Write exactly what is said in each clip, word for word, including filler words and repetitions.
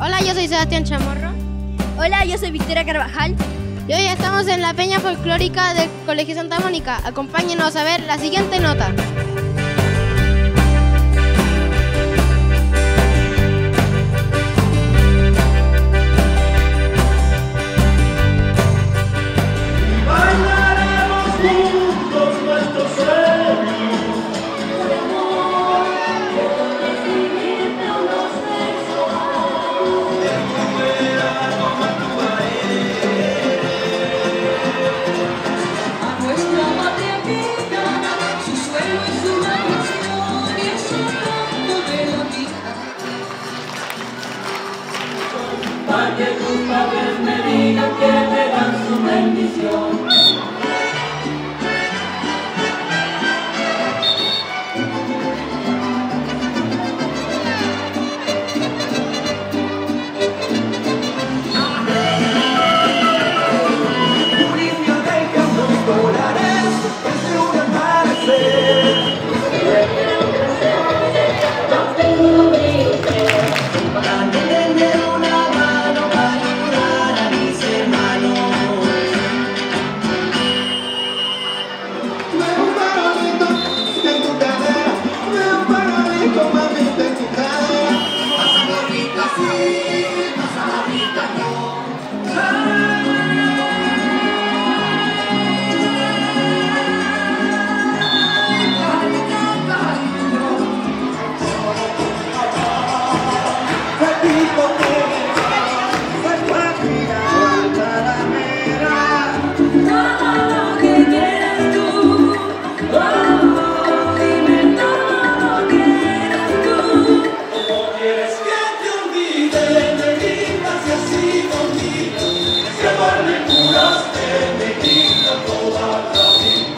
Hola, yo soy Sebastián Chamorro. Hola, yo soy Victoria Carvajal. Y hoy estamos en la Peña Folclórica del Colegio Santa Mónica. Acompáñenos a ver la siguiente nota. Para que tus padres me digan que me dan su bendición. Un indio deja los dólares entre un amanecer. Para tenerme una mano para ayudar a mis hermanos. Veo un farolito en tu cadera, veo un farolito, mamita, en tu cadera. Pásalo rico así, pásalo rico yo. Ratito que fue papi a Guadalajara. Todo lo que quieras tú, oh, dime todo lo que quieras tú. ¿Cómo quieres que te olvide? Me digas si así conmigo, que vale puras que me quita toda la vida.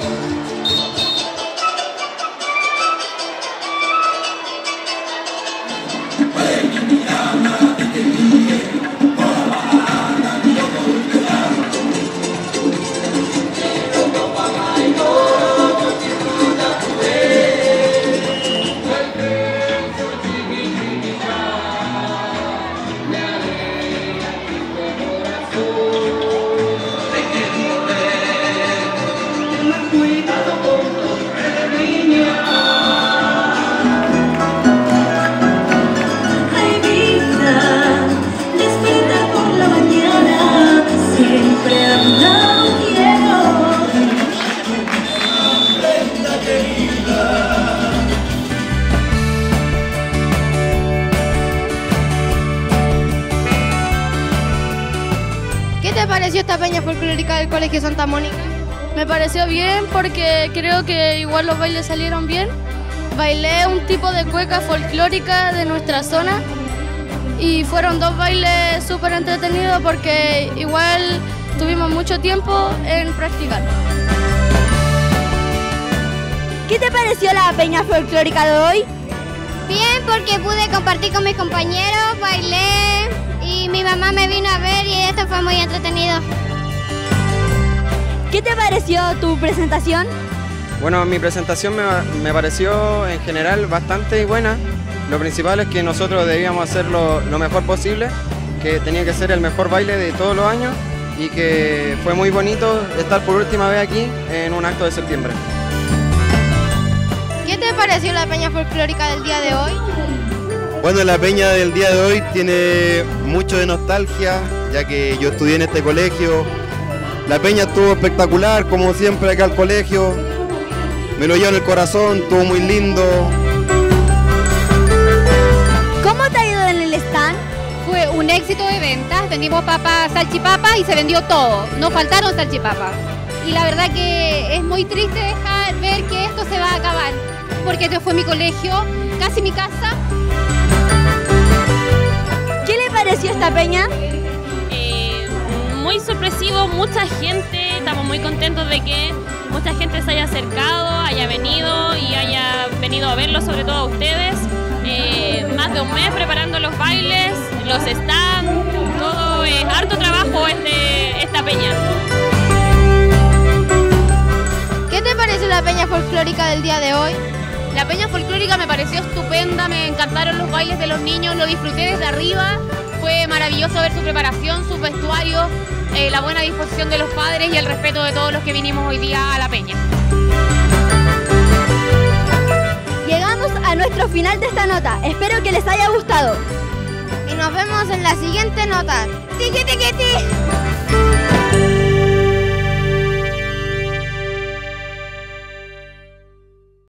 ¿Qué te pareció esta Peña Folclórica del Colegio Santa Mónica? Me pareció bien porque creo que igual los bailes salieron bien. Bailé un tipo de cueca folclórica de nuestra zona y fueron dos bailes súper entretenidos porque igual tuvimos mucho tiempo en practicar. ¿Qué te pareció la peña folclórica de hoy? Bien, porque pude compartir con mis compañeros, bailé y mi mamá me vino a ver y esto fue muy entretenido. ¿Qué te pareció tu presentación? Bueno, mi presentación me, me pareció en general bastante buena. Lo principal es que nosotros debíamos hacerlo lo mejor posible, que tenía que ser el mejor baile de todos los años y que fue muy bonito estar por última vez aquí en un acto de septiembre. ¿Qué te pareció la Peña Folclórica del día de hoy? Bueno, la peña del día de hoy tiene mucho de nostalgia, ya que yo estudié en este colegio. La peña estuvo espectacular, como siempre acá al colegio. Me lo llevo en el corazón, estuvo muy lindo. ¿Cómo te ha ido en el stand? Fue un éxito de ventas, vendimos papas, salchipapas y se vendió todo, no faltaron salchipapas. Y la verdad que es muy triste dejar ver que esto se va a acabar, porque este fue mi colegio, casi mi casa. ¿Qué le pareció esta peña? Eh, muy sorpresivo, mucha gente, estamos muy contentos de que mucha gente se haya acercado, haya venido y haya venido a verlo, sobre todo a ustedes. Eh, más de un mes preparando los bailes, los stands, todo es harto trabajo este, esta peña. ¿Qué te pareció la Peña Folclórica del día de hoy? La peña folclórica me pareció estupenda, me encantaron los bailes de los niños, lo disfruté desde arriba, fue maravilloso ver su preparación, sus vestuarios, eh, la buena disposición de los padres y el respeto de todos los que vinimos hoy día a la peña. Llegamos a nuestro final de esta nota. Espero que les haya gustado. Y nos vemos en la siguiente nota. ¡Tiki, tiki, tiki!